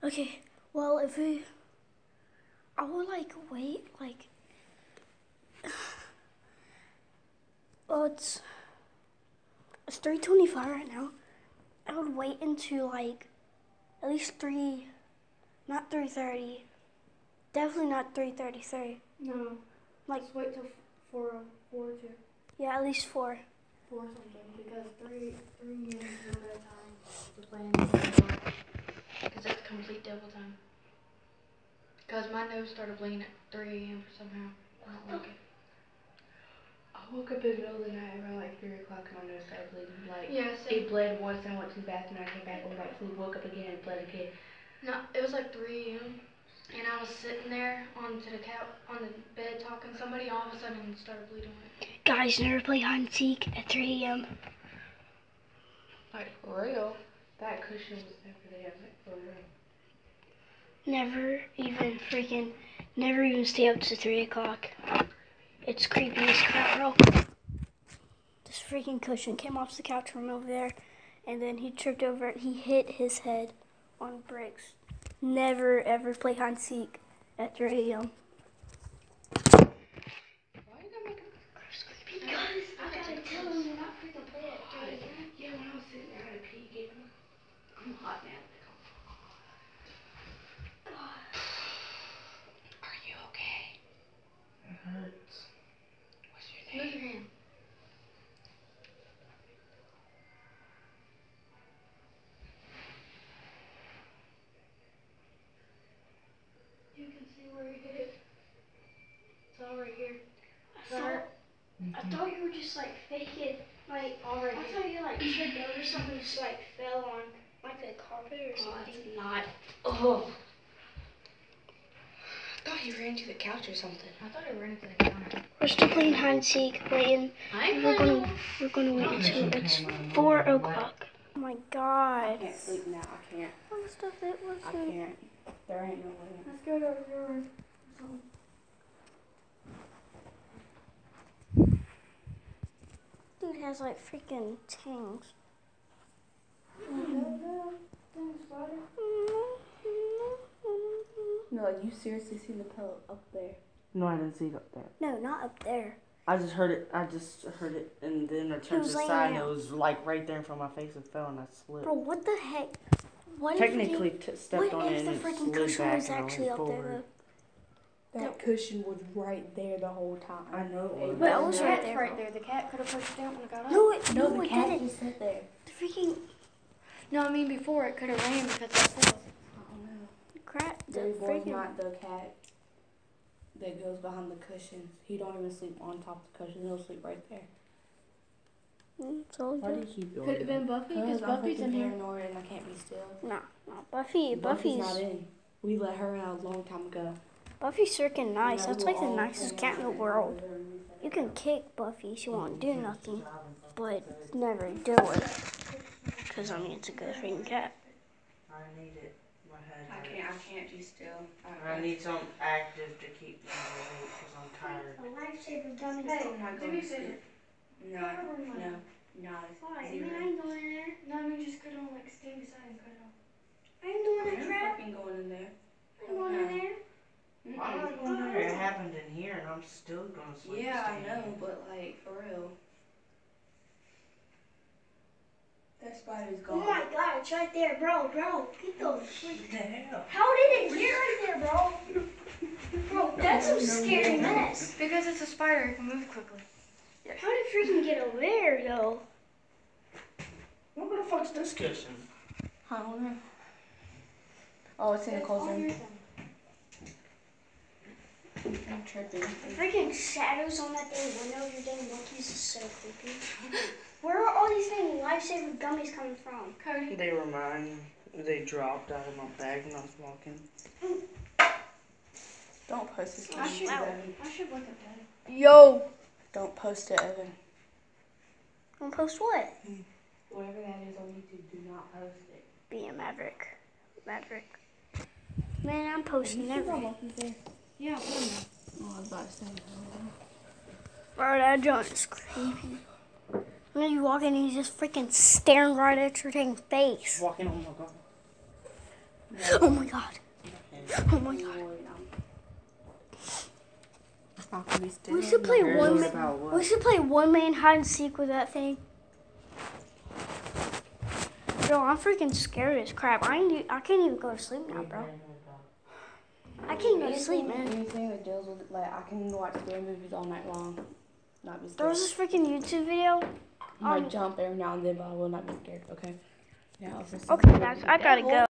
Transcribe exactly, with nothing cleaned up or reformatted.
Okay, well, if we, I would like wait, like, well, it's, it's three twenty-five right now. I would wait until like, at least three, not three thirty, definitely not three thirty-three. No, like, just wait till four, four to yeah, at least four. four something, because three, three is not a time to play in the because it's complete double time. Because my nose started bleeding at three A M somehow. I don't like it. I woke up in the middle of the night around like three o'clock and my nose started bleeding. Like, yeah, it bled once and I went to the bathroom and I came back, went back to sleep, woke up again and bled again. No, it was like three A M and I was sitting there onto the couch, on the bed talking to somebody. All of a sudden, it started bleeding. Guys, never play hide and seek at three A M Like, for real? That cushion was never there, like, for real. Never even freaking, never even stay up to three o'clock. It's creepy as crap, bro. This freaking cushion came off the couch from over there, and then he tripped over it. He hit his head on bricks. Never ever play hide and seek at three A M Why you gonna make a creepy? Because I gotta tell him you're not freaking play at three A M Yeah, when I was sitting there, I had a pee again. I'm hot now. Are you okay? It hurts. What's your Move name? your hand. You can see where you hit it. It's all right here. I thought, I thought you were just like faking, like, All right I here. thought you like tripped over something, just like fell on like the carpet or Oh, something. it's not. Oh. I thought you ran to the couch or something. I thought I ran into the counter. We're still playing hide and seek, waiting. I ain't We're playing gonna we're gonna wait until it's four o'clock. Oh my I god. can't sleep now. I can't. Oh, stuff it was I can't. There ain't no way. Let's go to your room. Dude has like freaking tangs. No, like you seriously seen the pillow up there? No, I didn't see it up there. No, not up there. I just heard it. I just heard it, and then I turned to was the laying side, and it down. was like right there in front of my face. It fell, and I slipped. Bro, what the heck? What Technically, if, t- the, stepped what on it if the and it freaking slid cushion back, was and I actually went up there forward. though? That cushion was right there the whole time. I know it was. But it was The right cat's there. right there. The cat could have pushed it down when it got up. No, it, No, no, the it cat didn't. just sat there. The freaking No, I mean before it could have ran because it fell. I don't know. crap. The Dirty boy's freaking. not the cat that goes behind the cushions. He don't even sleep on top of the cushion. He'll sleep right there. Mm, it's all Why do good. you keep doing Could have that? been Buffy because Because I'm Buffy's in freaking here. paranoid and I can't be still. Nah, nah. Buffy, Buffy's Buffy's, not in. We let her out a long time ago. Buffy's freaking nice. And That's we like the all nicest hang cat in out the with world. her. You can kick Buffy. She won't do nothing, but never do it. Cause I mean, it's a good freaking cat. I need it. My head I hurts. can't. I can't be still. I need something active to keep me awake because I'm tired. A lifesaver gummy. Hey, I'm not do going me to a favor. sleep. No, no, no. Why? I Zero. mean, I ain't going in there. No, I mean just cut it on, like stand beside and cut it off. I ain't doing I'm that crap. fucking going in there. I ain't going in there. Mm-mm. I'm not going there. It happened in here, and I'm still gonna sleep. Yeah, I staying know, here. but like for real. That spider's Oh gone. my god, it's right there, bro, bro. Get the freak. What the hell? How did it get right there, bro? Bro, that's some scary mess. Because it's a spider, it can move quickly. How did it freaking get over there, though? What the fuck's this cushion? I don't know. Oh, it's in the clothes room. I'm tripping. The freaking shadows on that dang window of your dang monkeys is so creepy. Where are all these dang lifesaver gummies coming from? Cody. They were mine. They dropped out of my bag when I was walking. Don't post this. I to should, Evan. I should look at that. Yo! Don't post it, Evan. Gonna post what? Whatever that is on YouTube, do not post it. Be a Maverick. Maverick. Man, I'm posting everything. Yeah, I know. Oh, I was about to say. Bro, that joint is creepy. When you walk in, he's just freaking staring right at your dang face. Walking on my god. Oh my god. Oh my god. Not gonna be still. We should play You're one worried man. about what? We should play one man hide and seek with that thing. Bro, I'm freaking scared as crap. I ain't, I can't even go to sleep now, bro. I can't go to sleep, man. Anything that deals with like I can watch scary movies all night long. Not be There scared. was this freaking YouTube video. I might um, jump every now and then, but I will not be scared. Okay. Yeah. I'll just- Okay, guys, I gotta go.